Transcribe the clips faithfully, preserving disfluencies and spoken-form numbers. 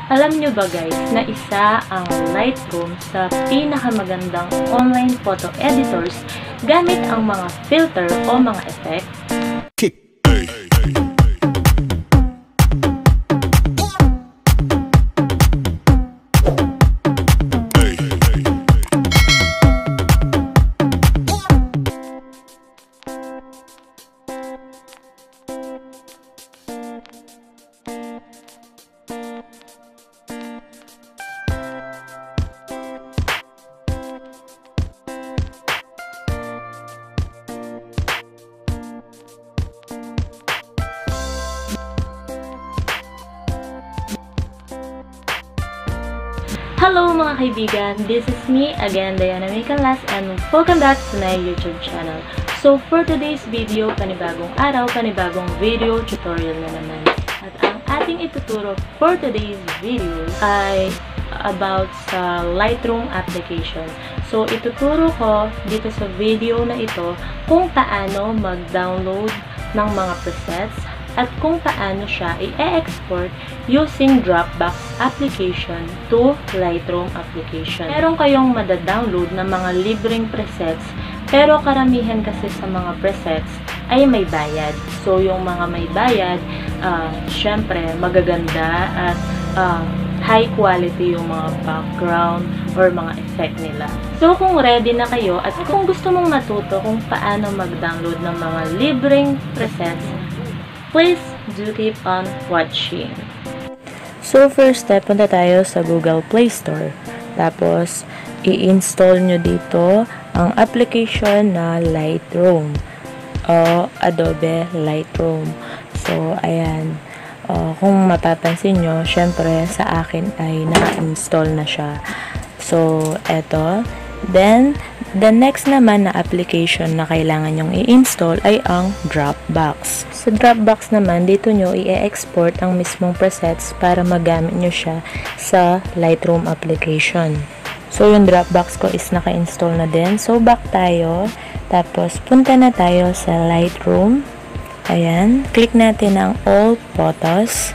Alam nyo ba guys na isa ang Lightroom sa pinakamagandang online photo editors gamit ang mga filter o mga effect? Hello mga kaibigan, this is me again, Diana May Canlas, and welcome back to my YouTube channel. So for today's video, panibagong araw, panibagong video tutorial na naman. At ang ating ituturo for today's video ay about sa Lightroom application. So ituturo ko dito sa video na ito kung paano mag-download ng mga presets at kung paano siya i-export using Dropbox application to Lightroom application. Meron kayong madadownload na mga libreng presets, pero karamihan kasi sa mga presets ay may bayad. So, yung mga may bayad, uh, syempre, magaganda at uh, high quality yung mga background or mga effect nila. So, kung ready na kayo at kung gusto mong matuto kung paano mag-download ng mga libreng presets, please do keep on watching. So, first step, punta tayo sa Google Play Store. Tapos, i-install nyo dito ang application na Lightroom o Adobe Lightroom. So, ayan. Uh, kung mapapansin nyo, syempre, sa akin ay na-install na siya. So, eto. Then, the next naman na application na kailangan nyong i-install ay ang Dropbox. Sa Dropbox naman, dito nyo i-export ang mismong presets para magamit nyo siya sa Lightroom application. So, yung Dropbox ko is naka-install na din. So, back tayo. Tapos, punta na tayo sa Lightroom. Ayan. Click natin ang All Photos.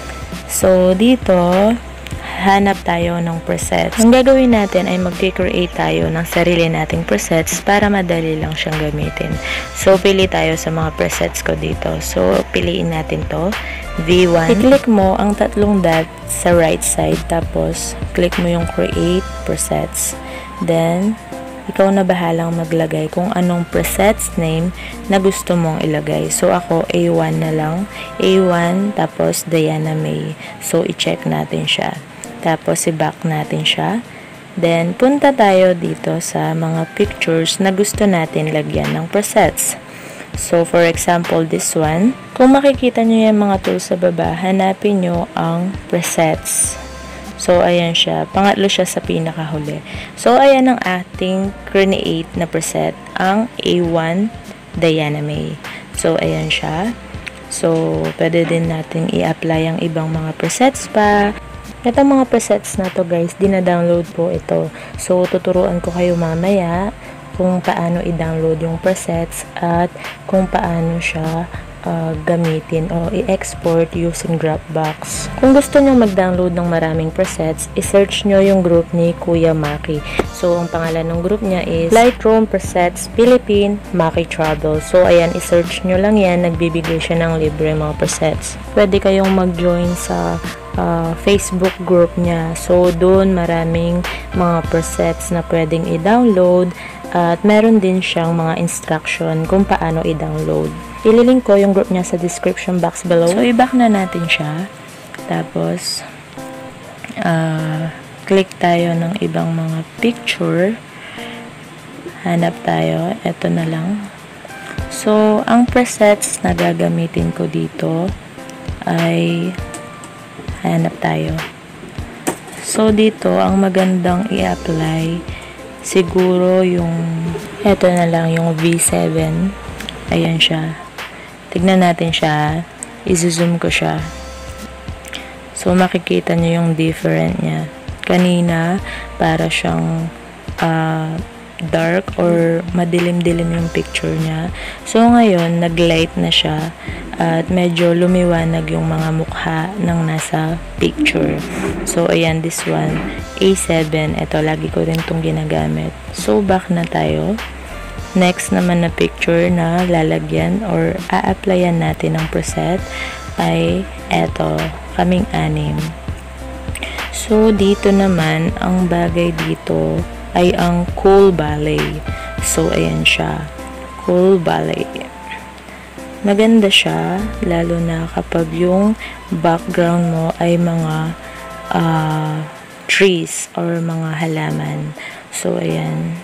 So, dito, hanap tayo ng presets. Ang gagawin natin ay mag-create tayo ng sarili nating presets para madali lang siyang gamitin. So, pili tayo sa mga presets ko dito. So, piliin natin to. V one. I-click mo ang tatlong dot sa right side. Tapos, click mo yung Create Presets. Then, ikaw na bahalang maglagay kung anong presets name na gusto mong ilagay. So, ako, A one na lang. A one, tapos Diana May. So, i-check natin siya. Tapos, i-back natin siya. Then, punta tayo dito sa mga pictures na gusto natin lagyan ng presets. So, for example, this one. Kung makikita nyo yung mga tools sa baba, hanapin nyo ang presets. So, ayan siya. Pangatlo siya sa pinakahuli. So, ayan ang ating create na preset. Ang A one Diana May. So, ayan siya. So, pwede din natin i-apply ang ibang mga presets pa. Ito mga presets na to guys, dina-download po ito. So, tuturuan ko kayo mamaya kung paano i-download yung presets at kung paano siya uh, gamitin o i-export using Dropbox. Kung gusto nyo mag-download ng maraming presets, i-search nyo yung group ni Kuya Maki. So, ang pangalan ng group niya is Lightroom Presets Philippine Maki Travel. So, ayan, i-search nyo lang yan. Nagbibigay siya ng libre mga presets. Pwede kayong mag-join sa Uh, Facebook group niya. So, doon maraming mga presets na pwedeng i-download at meron din siyang mga instruction kung paano i-download. Ililink ko yung group niya sa description box below. So, i-back na natin siya. Tapos, uh, click tayo ng ibang mga picture. Hanap tayo. Ito na lang. So, ang presets na gagamitin ko dito ay hanap tayo. So, dito, ang magandang i-apply, siguro yung, eto na lang, yung V seven. Ayan siya. Tignan natin siya. I-zoom ko siya. So, makikita nyo yung different niya. Kanina, para siyang uh, dark or madilim-dilim yung picture niya. So, ngayon, nag-light na siya at medyo lumiwanag yung mga mukha ng nasa picture. So, ayan, this one, A seven. Ito, lagi ko rin itong ginagamit. So, back na tayo. Next naman na picture na lalagyan or a-applyan natin ng preset ay eto, kaming anim. So, dito naman, ang bagay dito ay ang Cool Ballet. So, ayan siya. Cool Ballet. Maganda siya, lalo na kapag yung background mo ay mga uh, trees or mga halaman. So, ayan.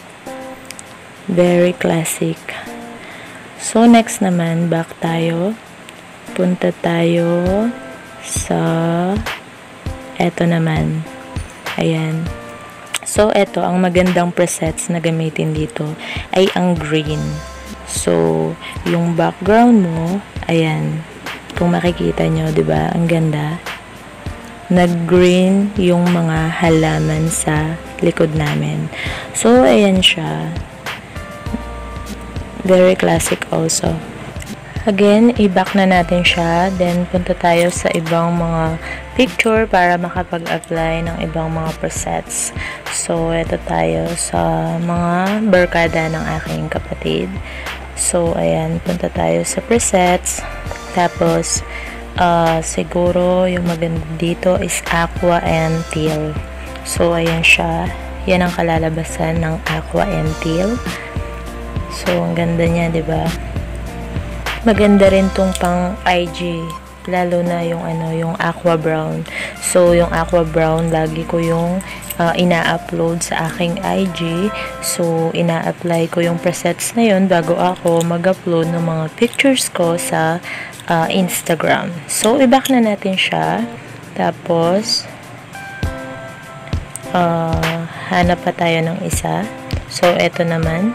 Very classic. So, next naman, back tayo. Punta tayo sa eto naman. Ayan. So, eto, ang magandang presets na gamitin dito ay ang green. So, yung background mo, ayan. Kung makikita nyo, diba? Ang ganda. Nag-green yung mga halaman sa likod namin. So, ayan siya. Very classic also. Again, i-back na natin siya. Then, punta tayo sa ibang mga picture para makapag-apply ng ibang mga presets. So, ito tayo sa mga barkada ng aking kapatid. So, ayan, punta tayo sa presets. Tapos, uh, siguro yung maganda dito is aqua and teal. So, ayan siya. Yan ang kalalabasan ng aqua and teal. So, ang ganda niya, diba? Maganda rin tong pang I G, lalo na yung ano, yung aqua brown. So, yung aqua brown, lagi ko yung uh, ina-upload sa aking I G. So, ina-apply ko yung presets na yun bago ako mag-upload ng mga pictures ko sa uh, Instagram. So, i-back na natin siya. Tapos, uh, hanap pa tayo ng isa. So, eto naman.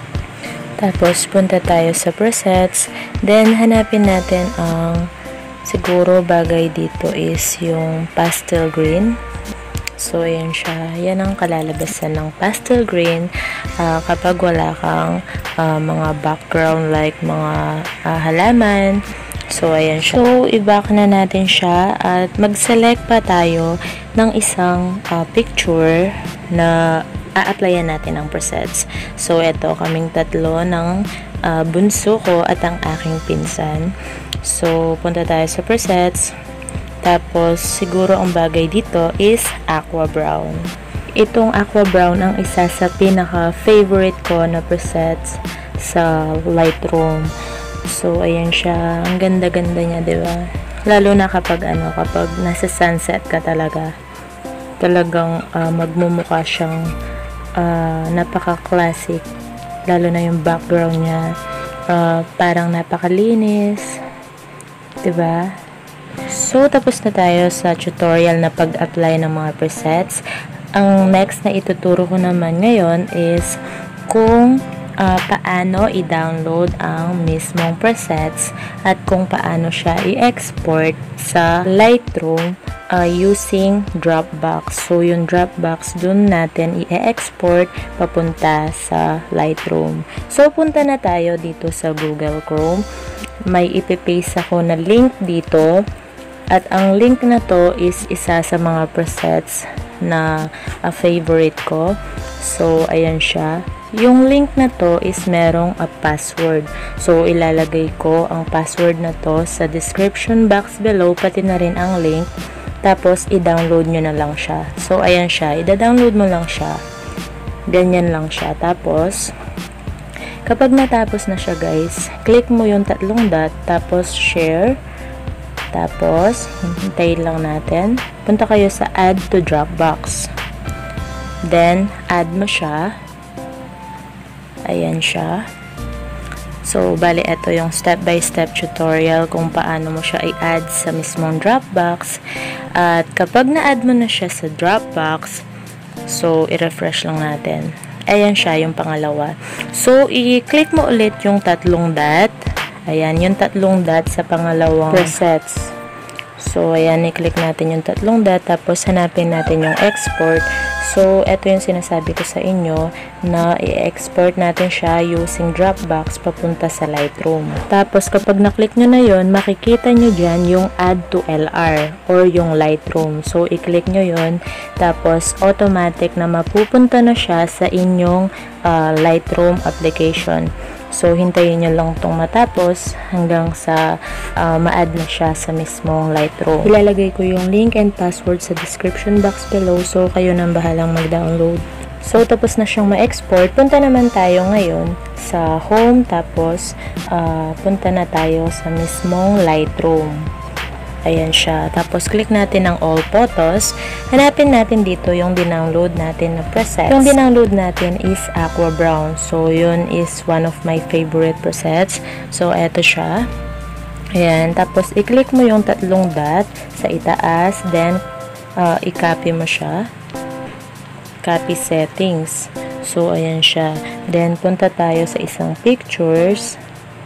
Tapos, punta tayo sa presets. Then, hanapin natin ang siguro bagay dito is yung pastel green. So, ayan siya. Yan ang kalalabasan ng pastel green uh, kapag wala kang uh, mga background like mga uh, halaman. So, ayan siya. So, i-back na natin siya at mag-select pa tayo ng isang uh, picture na a-applyan natin ang presets. So, ito, kaming tatlo ng uh, bunso ko at ang aking pinsan. So, punta tayo sa presets. Tapos, siguro ang bagay dito is aqua brown. Itong aqua brown ang isa sa pinaka-favorite ko na presets sa Lightroom. So, ayan siya. Ang ganda-ganda niya, diba? Lalo na kapag, ano, kapag nasa sunset ka talaga. Talagang uh, magmumukha siyang Uh, napaka-classic, lalo na yung background niya, uh, parang napakalinis, diba? So, tapos na tayo sa tutorial na pag-apply ng mga presets. Ang next na ituturo ko naman ngayon is kung uh, paano i-download ang mismong presets at kung paano siya i-export sa Lightroom Uh, using Dropbox. So, yung Dropbox, dun natin i-export papunta sa Lightroom. So, punta na tayo dito sa Google Chrome. May ipipaste ako na link dito. At ang link na to is isa sa mga presets na uh, favorite ko. So, ayan siya. Yung link na to is merong a password. So, ilalagay ko ang password na to sa description box below, pati na rin ang link. Tapos, i-download nyo na lang siya. So, ayan siya. I-download mo lang siya. Ganyan lang siya. Tapos, kapag natapos na siya, guys, click mo yung tatlong dot, tapos share. Tapos, hintayin lang natin. Punta kayo sa add to Dropbox. Then, add mo siya. Ayan siya. So, bali, ito yung step-by-step tutorial kung paano mo siya i-add sa mismong Dropbox. At kapag na-add mo na siya sa Dropbox, so, i-refresh lang natin. Ayan siya, yung pangalawa. So, i-click mo ulit yung tatlong dot. Ayan, yung tatlong dot sa pangalawang presets. So, ayan, i-click natin yung tatlong dot, tapos hanapin natin yung export. So, ito yung sinasabi ko sa inyo na i-export natin siya using Dropbox papunta sa Lightroom. Tapos, kapag na-click nyo na yon, makikita nyo dyan yung add to L R or yung Lightroom. So, i-click nyo yon, tapos automatic na mapupunta na siya sa inyong uh, Lightroom application. So, hintayin nyo lang itong matapos hanggang sa uh, ma-add na siya sa mismong Lightroom. Ilalagay ko yung link and password sa description box below, so kayo nang bahalang mag-download. So, tapos na siyang ma-export. Punta naman tayo ngayon sa home, tapos uh, punta na tayo sa mismong Lightroom. Ayan siya. Tapos, click natin ang all photos. Hanapin natin dito yung dinownload natin na presets. Yung dinownload natin is Aqua Brown. So, yun is one of my favorite presets. So, eto siya. Ayan. Tapos, i-click mo yung tatlong dot sa itaas. Then, uh, i-copy mo siya. Copy settings. So, ayan siya. Then, punta tayo sa isang pictures.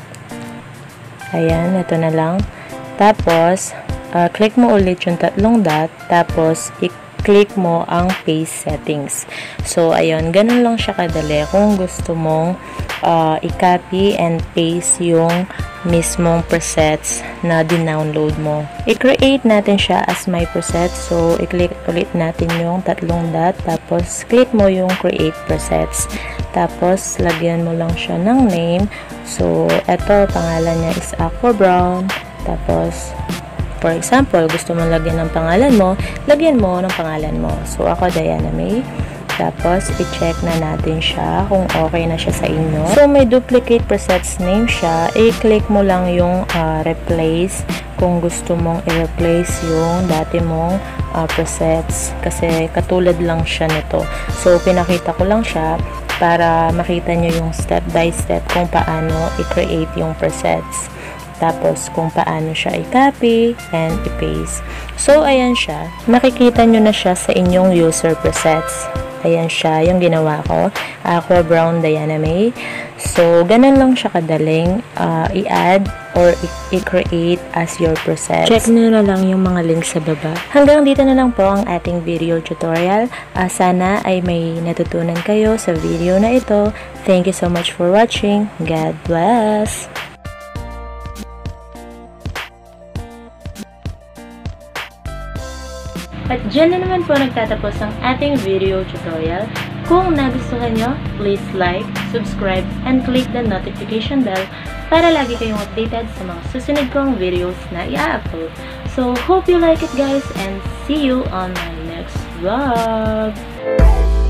Ayan. Ito na lang. Tapos, uh, click mo ulit yung tatlong dot, tapos i-click mo ang paste settings. So, ayun, ganun lang siya kadali kung gusto mong uh, i-copy and paste yung mismong presets na dinownload mo. I-create natin siya as my preset. So, i-click ulit natin yung tatlong dot, tapos click mo yung create presets. Tapos, lagyan mo lang siya ng name. So, eto, pangalan niya is Aqua Brown. Tapos, for example, gusto mo lagyan ng pangalan mo, lagyan mo ng pangalan mo. So, ako, Diana May. Tapos, i-check na natin siya kung okay na siya sa inyo. So, may duplicate presets name siya. I-click mo lang yung uh, replace kung gusto mong i-replace yung dati mong uh, presets. Kasi, katulad lang siya nito. So, pinakita ko lang siya para makita nyo yung step by step kung paano i-create yung presets. Tapos, kung paano siya i-copy and i-paste. So, ayan siya. Makikita nyo na siya sa inyong user presets. Ayan siya, yung ginawa ko. Aqua Brown Diana May. So, ganun lang siya kadaling uh, i-add or i-create as your presets. Check nyo na lang yung mga links sa baba. Hanggang dito na lang po ang ating video tutorial. Uh, sana ay may natutunan kayo sa video na ito. Thank you so much for watching. God bless! At dyan na naman po nagtatapos ang ating video tutorial. Kung nagustuhan nyo, please like, subscribe, and click the notification bell para lagi kayong updated sa mga susunod kong videos na i-upload. So, hope you like it guys, and see you on my next vlog!